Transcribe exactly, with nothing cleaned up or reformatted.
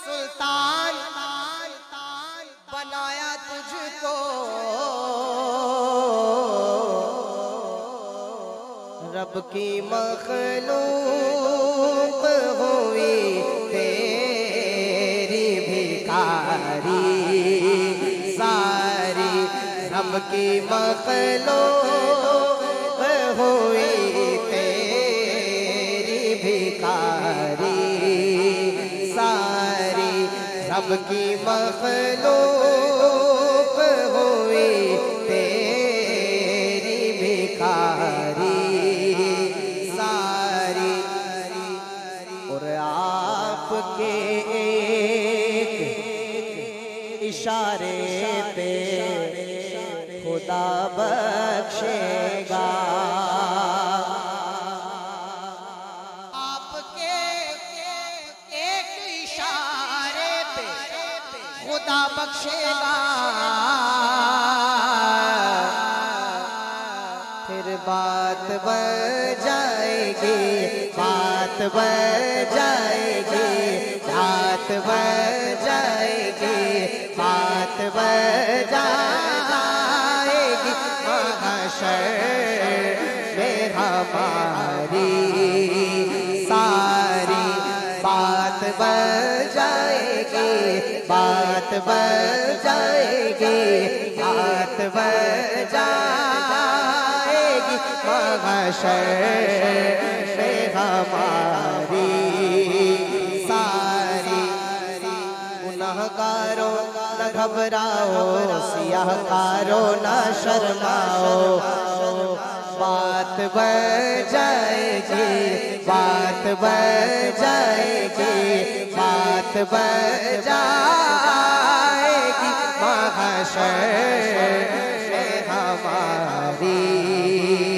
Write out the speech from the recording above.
सुल्तान बनाया तुझको, रब की मखलूक हुई तेरी भिखारी सारी, रब की मखलूक हुई तेरी भिखारी सारी, रब की मखलूक हुई तेरी भिखारी सारी। और आपके एक इशारे पे खुदा बख्शेगा, आपके एक इशारे पे खुदा बख्शेगा। फिर बात बन जाएगी, बात बन जाएगी, बात बन जाएगी, बात बन जाएगी महशर में हमारी सारी, बात बन जाएगी, बात बन जाएगी, बात बन जाएगी महशर में हमारी सारी। गुनहगारों न घबराओ, सियाहकारों न शर्माओ, बात बन जाएगी, बात बन जाएगी, बात बन जाएगी महशर में हमारी